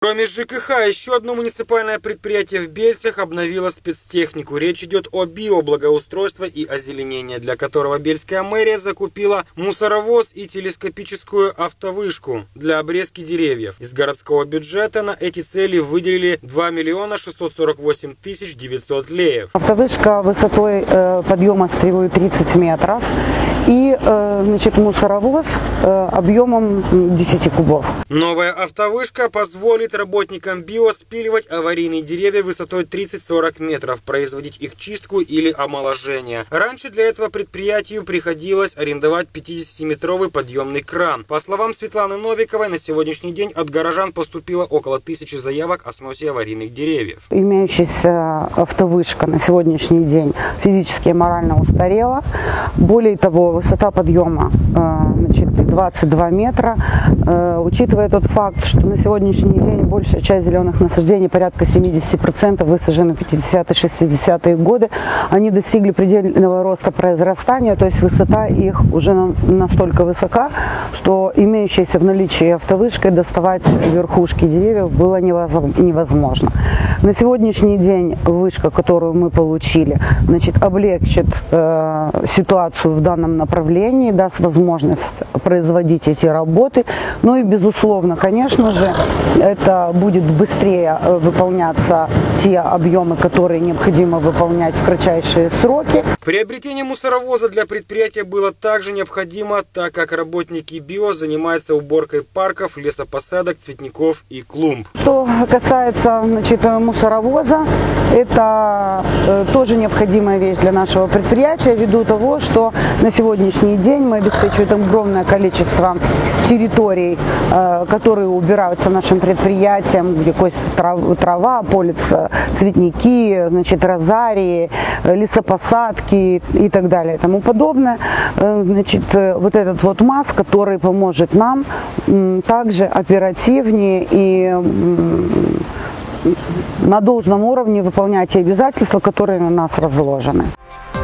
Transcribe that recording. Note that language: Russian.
Кроме ЖКХ, еще одно муниципальное предприятие в Бельцах обновило спецтехнику. Речь идет о биоблагоустройство и озеленение, для которого Бельская мэрия закупила мусоровоз и телескопическую автовышку для обрезки деревьев. Из городского бюджета на эти цели выделили 2 648 900 леев. Автовышка высотой подъема стрелой 30 метров и мусоровоз объемом 10 кубов. Новая автовышка позволит работникам БИО спиливать аварийные деревья высотой 30-40 метров, производить их чистку или омоложение. Раньше для этого предприятию приходилось арендовать 50-метровый подъемный кран. По словам Светланы Новиковой, на сегодняшний день от горожан поступило около 1000 заявок о сносе аварийных деревьев. Имеющаяся автовышка на сегодняшний день физически и морально устарела. Более того, высота подъема 22 метра. Учитывая тот факт, что на сегодняшний день большая часть зеленых насаждений, порядка 70%, высажены в 50-60-е годы, они достигли предельного роста произрастания, то есть высота их уже настолько высока, что имеющаяся в наличии автовышкой доставать верхушки деревьев было невозможно. На сегодняшний день вышка, которую мы получили, облегчит ситуацию в данном направлении, даст возможность производить эти работы. Ну и безусловно, конечно же, это будет быстрее выполняться те объемы, которые необходимо выполнять в кратчайшие сроки. Приобретение мусоровоза для предприятия было также необходимо, так как работники БИО занимаются уборкой парков, лесопосадок, цветников и клумб. Что касается мусоровоза, это тоже необходимая вещь для нашего предприятия, ввиду того, что на сегодняшний день мы обеспечиваем огромное количество территорий, которые убираются нашим предприятием, где трава, полятся цветники, розарии, лесопосадки и так далее и тому подобное. Вот этот МАЗ, который поможет нам также оперативнее и на должном уровне выполнять те обязательства, которые на нас возложены.